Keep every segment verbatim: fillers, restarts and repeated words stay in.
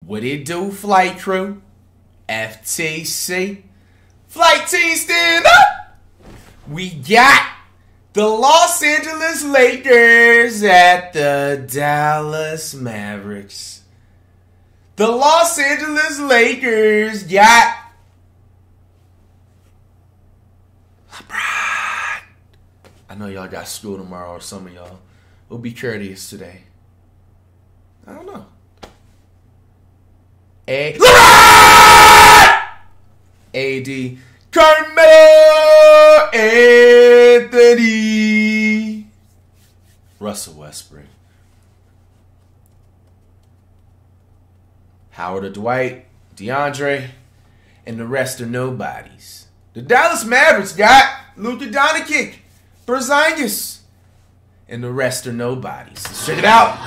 What it do, flight crew? F T C. Flight team, stand up! We got the Los Angeles Lakers at the Dallas Mavericks. The Los Angeles Lakers got LeBron. I know y'all got school tomorrow, or some of y'all. We'll be courteous today. I don't know. A LeBron! A D Carmelo Anthony. Russell Westbrook. Howard or Dwight, DeAndre, and the rest are nobodies. The Dallas Mavericks got Luka Doncic, Porzingis, and the rest are nobodies. Let's check it out.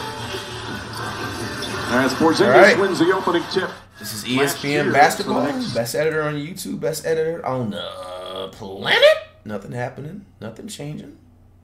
As Porzingis right. wins the opening tip. This is E S P N Basketball. Best editor on YouTube. Best editor on the planet. Nothing happening. Nothing changing.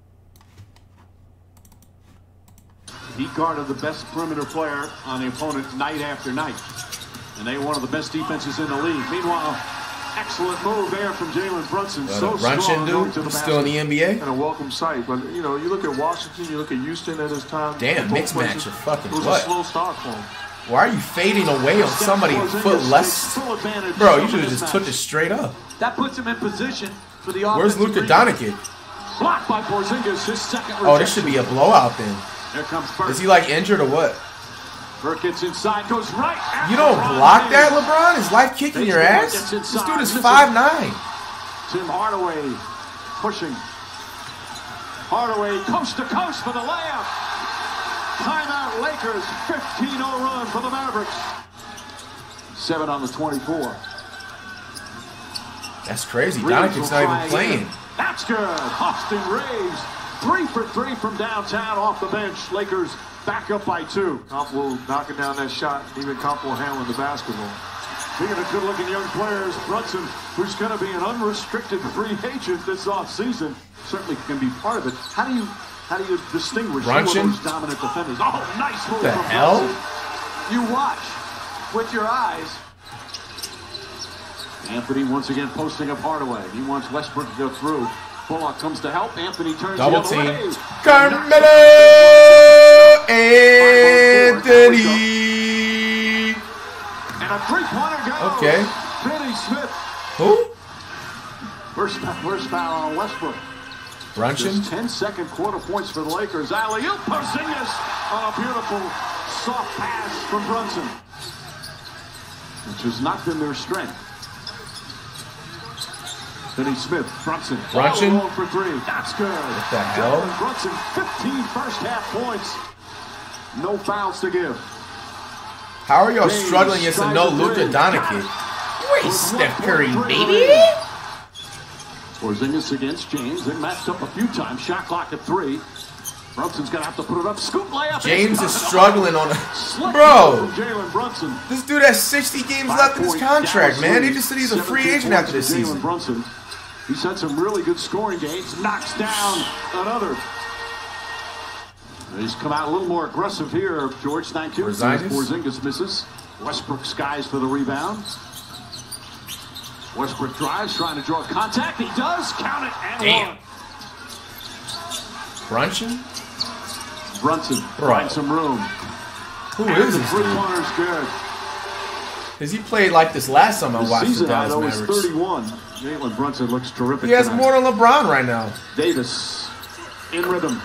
He guarded the best perimeter player on the opponent night after night. And they one of the best defenses in the league. Meanwhile, excellent move there from Jalen Brunson. Well, so Brunson, strong. dude, he's still in the N B A. And a welcome sight. But, you know, you look at Washington, you look at Houston at his time. Damn, mixed match of fucking It was what? a slow start for him. Why are you fading away on somebody a foot less? Bro, you should have just took it straight up. That puts him in position for the Where's Luka Doncic? Blocked by Porzingis, his second rejection. Oh, this should be a blowout then. Here comes Burke. Is he like injured or what? Burke gets inside, goes right. You don't block that, LeBron? Is life kicking your ass? This dude is five nine. Tim Hardaway pushing. Hardaway coast to coast for the layup. Timeout Lakers, fifteen oh run for the Mavericks. Seven on the twenty-four. That's crazy. Donic's not even playing. That's good. Austin Reaves, three for three from downtown off the bench. Lakers back up by two. Compo knocking down that shot. Even Compo handling the basketball. Speaking of good-looking young players, Brunson, who's going to be an unrestricted free agent this offseason, certainly can be part of it. How do you how do you distinguish Brunson? those dominant defenders? Oh, nice move the from hell? Brunson. You watch with your eyes. Anthony once again posting up Hardaway. He wants Westbrook to go through. Bullock comes to help. Anthony turns Double the team. other way. Carmelo Anthony. And a three-pointer goes. Okay. Finney Smith. Who? First, first foul on Westbrook. Brunson. Just ten second quarter points for the Lakers. Alley-oop, Porzingis on a beautiful soft pass from Brunson, which has not been their strength. Finney Smith, Brunson. Brunson. All for three. That's good. What the hell? Jalen Brunson, fifteen first half points. No fouls to give. How are y'all James struggling against a no Luka Doncic? You ain't Steph Curry, baby. Porzingis against James. They matched up a few times. Shot clock at three. Brunson's gonna have to put it up. Scoop layup. James is struggling on a bro. Jalen Brunson. This dude has sixty games left in his contract, man. He just said he's a free agent after this season. Brunson. He's had some really good scoring games. Knocks down another. He's come out a little more aggressive here, George. Thank you. Porzingis. Porzingis misses. Westbrook skies for the rebound. Westbrook drives, trying to draw contact. He does. Count it and Damn. one. Brunson? Brunson Bro. finds some room. Who and is the this? three-pointer's good. Because he played like this last time I The watched the season high, Dallas though, is Mavericks. thirty-one. Jalen Brunson looks terrific. He has tonight. more than LeBron right now. Davis in rhythm.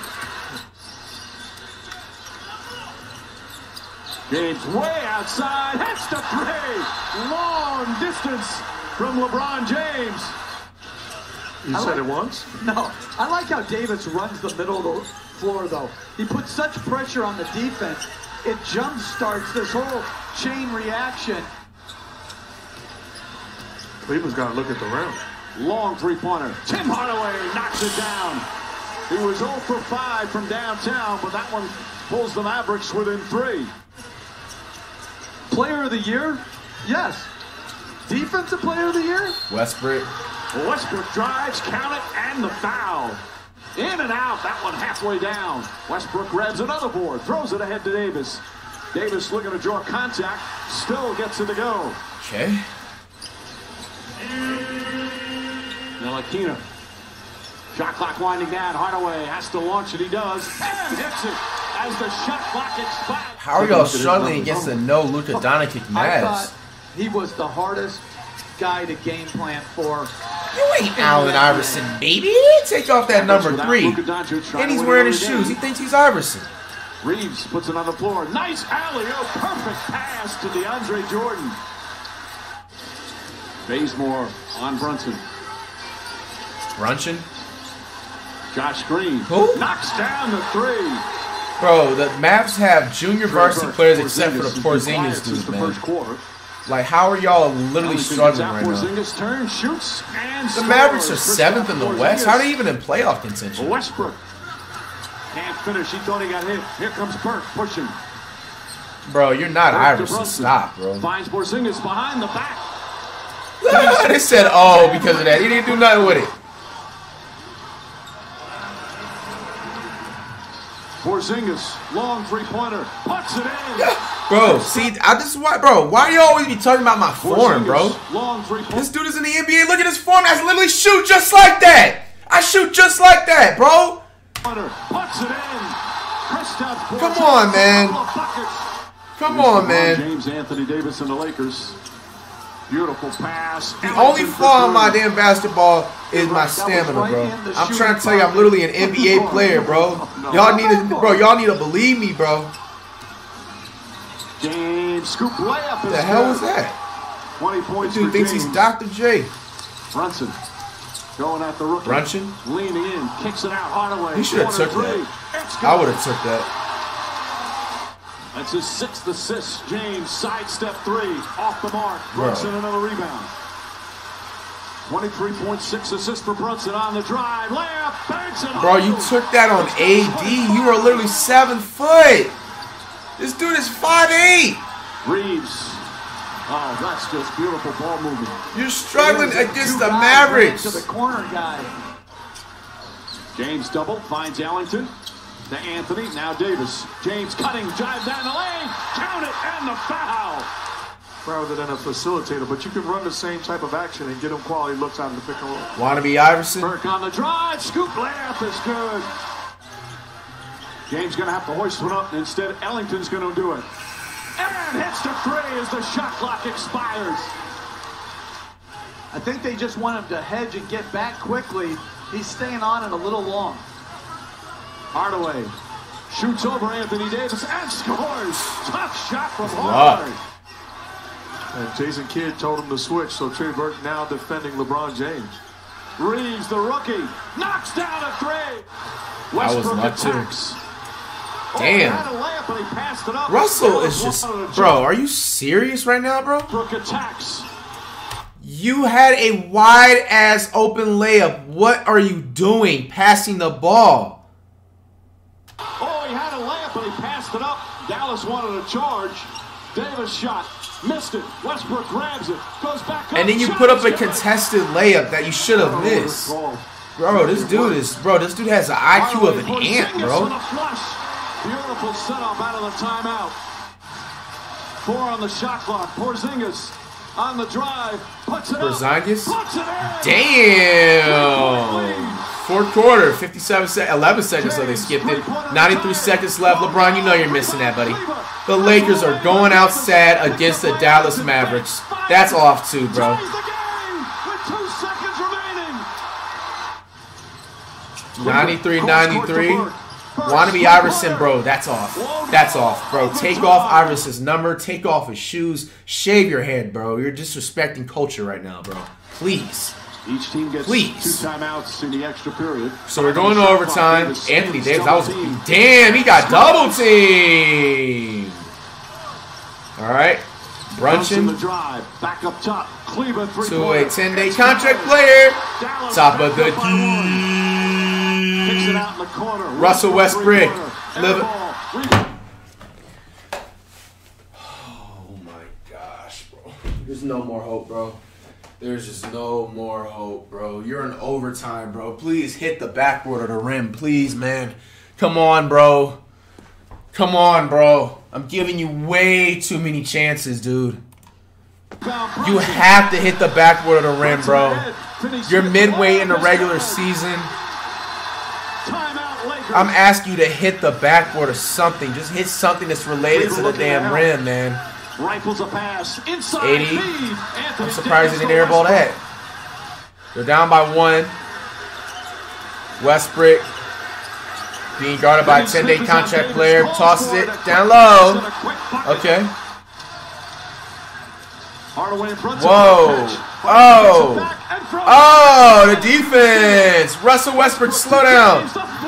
James way outside. Hits the three. Long distance from LeBron James. You I said like, it once? No. I like how Davis runs the middle of the floor, though. He puts such pressure on the defense. It jump starts this whole chain reaction. Cleveland's got to look at the rim. Long three-pointer. Tim Hardaway knocks it down. He was zero for five from downtown, but that one pulls the Mavericks within three. Player of the year? Yes. Defensive player of the year? Westbrook. Westbrook drives, count it, and the foul. In and out, that one halfway down. Westbrook grabs another board, throws it ahead to Davis. Davis looking to draw contact. Still gets it to go. Okay. Ntilikina. Shot clock winding down. Hardaway has to launch it. He does. And hits it as the shot clock expires. How are y'all struggling against the no Luka Doncic I Mavs? thought he was the hardest guy to game plan for. You ain't Allen Iverson, baby. Take off that number three. And he's wearing his shoes. He thinks he's Iverson. Reeves puts it on the floor. Nice alley-oop. Perfect pass to DeAndre Jordan. Bazemore on Brunson. Brunson? Josh Green. Who? Knocks down the three. Bro, the Mavs have junior varsity players except for the Porzingis dude, the man. first quarter. Like, how are y'all literally struggling right now? Porzingis turn, shoots, and The Mavericks are seventh in the West. How are they even in playoff contention? Westbrook can't finish. He thought he got hit. Here comes Burke pushing. Bro, you're not Iverson. Stop, bro. Finds Porzingis behind the back. They said, oh, because of that. He didn't do nothing with it. Porzingis, long three-pointer, puts it in. Bro, see, I, this is why, bro. Why do you always be talking about my form, bro? Long three-pointer. This dude is in the N B A. Look at his form. I literally shoot just like that. I shoot just like that, bro. Puts it in. Kristaps Come on, man. Come on, man. James Anthony Davis and the Lakers. Beautiful pass. The only flaw in my damn basketball is my stamina, bro. I'm trying to tell you, I'm literally an N B A player, bro. Y'all need to, bro. Y'all need to believe me, bro. James scoop layup. What the hell was that? twenty points. Dude thinks he's Doctor J. Brunson going at the rookie. Brunson leaning in, kicks it out. Hardaway. He should have took that. I would have took that. That's his sixth assist. James sidestep three off the mark. Brunson another rebound. twenty-three point six assists for Brunson on the drive. Layup, banks it. Bro, you took that on A D. You are literally seven foot. This dude is five eight. Reeves. Oh, that's just beautiful ball movement. You're struggling against the Mavericks. To the corner guy. James double finds Ellington. To Anthony, now Davis. James cutting, drive down the lane, count it, and the foul. Rather than a facilitator, but you can run the same type of action and get him quality looks out of the pick and roll. Wanna be Iverson? Burke on the drive, scoop layup is good. James gonna have to hoist one up, and instead Ellington's gonna do it. And hits the three as the shot clock expires. I think they just want him to hedge and get back quickly. He's staying on it a little long. Hardaway shoots over Anthony Davis and scores. Tough shot from Hardaway. And Jason Kidd told him to switch, so Trey Burke now defending LeBron James. Reeves, the rookie, knocks down a three. Westbrook attacks. Damn. Oh, he had a layup, but he passed it up. Russell is just, bro, are you serious right now, bro? Westbrook attacks. You had a wide-ass open layup. What are you doing passing the ball? Oh, he had a layup, but he passed it up. Dallas wanted a charge. Davis shot. Missed it. Westbrook grabs it. Goes back up. And then you put up a contested layup that you should have missed. Bro, this dude is, bro, this dude has an I Q of an ant, bro. Beautiful setup out of the timeout. Four on the shot clock. Porzingis on the drive. Puts it Porzingis? up. Puts it in. Damn. Fourth quarter, fifty-seven seconds, eleven seconds, so they skipped it. ninety-three seconds left. LeBron, you know you're missing that, buddy. The Lakers are going out sad against the Dallas Mavericks. That's off too, bro. ninety-three ninety-three. Wannabe Iverson, bro, that's off. That's off, bro. Take off Iverson's number. Take off his shoes. Shave your head, bro. You're disrespecting culture right now, bro. Please. Each team gets Please. two timeouts in the extra period. So we're going to overtime. Anthony Davis, that was damn, he got double teamed. All right. Brunson the drive, back up top. Cleveland three to a ten-day contract player. Top of the key. Kicks it out in the corner. Russell Westbrook. Live. Oh my gosh, bro. There's no more hope, bro. There's just no more hope, bro. You're in overtime, bro. Please hit the backboard of the rim. Please, man. Come on, bro. Come on, bro. I'm giving you way too many chances, dude. You have to hit the backboard of the rim, bro. You're midway in the regular season. I'm asking you to hit the backboard or something. Just hit something that's related to the damn rim, man. Rifles a pass inside. eighty. I'm surprised he didn't airball that. They're down by one. Westbrook being guarded by a ten-day contract player. Tosses it down low. Okay. Whoa. Oh. Oh, the defense. Russell Westbrook, slow down.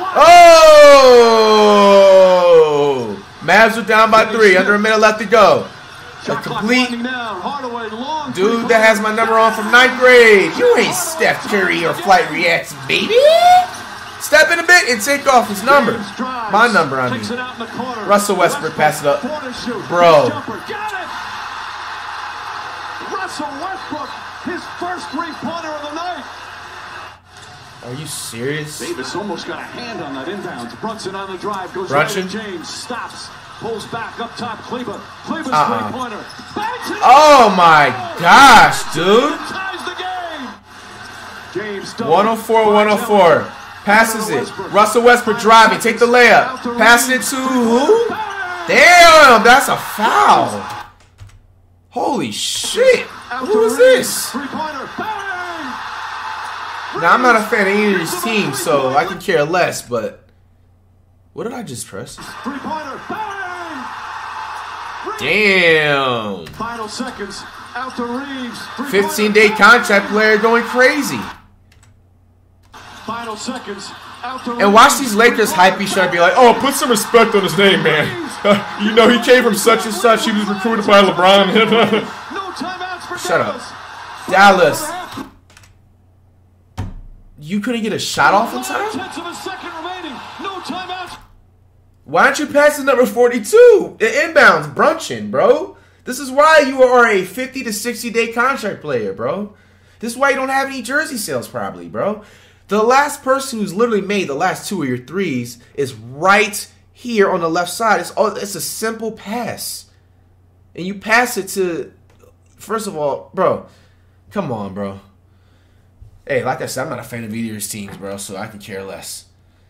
Oh. Mavs are down by three. Under a minute left to go. A complete dude that has my number on from ninth grade. You ain't Steph Curry or FlightReacts, baby. Step in a bit and take off his number. My number, I mean. Russell Westbrook, pass it up. Bro. Russell Westbrook, his first three-pointer of the night. Are you serious? Davis almost got a hand on that inbound. Brunson on the drive, goes Brunson? right to James, stops, pulls back up top. Kleba, Kleba's uh-uh. three-pointer. Oh my gosh, dude. Ties the game. James one oh four, one oh four. Passes it. Russell Westbrook driving. Take the layup. Pass it to who? Damn, that's a foul. Holy shit. Who is this? Now, I'm not a fan of either of these teams, so I can care less, but what did I just press? Damn. Final seconds. Out to Reeves. fifteen-day contract player going crazy. Final seconds. Out to And watch these Lakers hype each other, be like, oh, put some respect on his name, man. You know, he came from such and such. He was recruited by LeBron. Shut up. Dallas. You couldn't get a shot off in time? Why aren't you passing number forty-two? The inbounds, Brunson, bro. This is why you are a fifty to sixty day contract player, bro. This is why you don't have any jersey sales, probably, bro. The last person who's literally made the last two of your threes is right here on the left side. It's all, it's a simple pass. And you pass it to, first of all, bro, come on, bro. Hey, like I said, I'm not a fan of either of these teams, bro, so I can care less.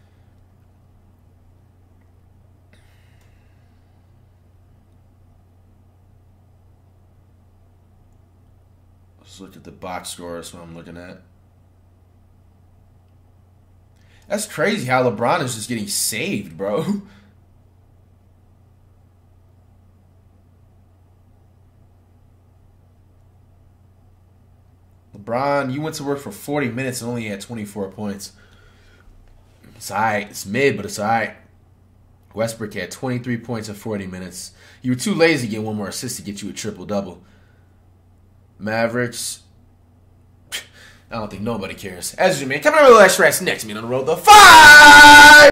Let's look at the box score. That's what I'm looking at. That's crazy how LeBron is just getting saved, bro. LeBron, you went to work for forty minutes and only had twenty-four points. It's alright. It's mid, but it's alright. Westbrook had twenty-three points in forty minutes. You were too lazy to get one more assist to get you a triple-double. Mavericks. I don't think nobody cares. As you man, coming up with the LAKERS next, man, on the road, the five!